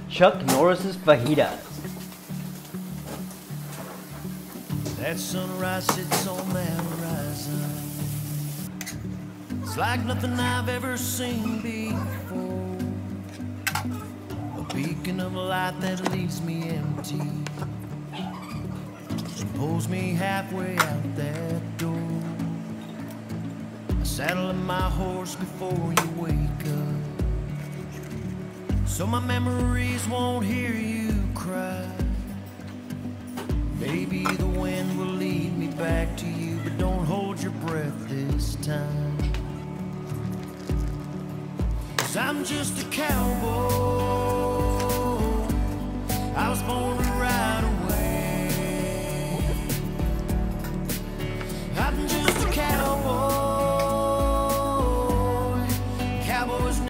Chuck Norris's Fajitas. That sunrise sits on that horizon. It's like nothing I've ever seen before. A beacon of light that leaves me empty and pulls me halfway out that door. I saddle my horse before you wake up, so my memories won't hear you cry. Maybe the wind will lead me back to you, but don't hold your breath this time. 'Cause I'm just a cowboy. I was born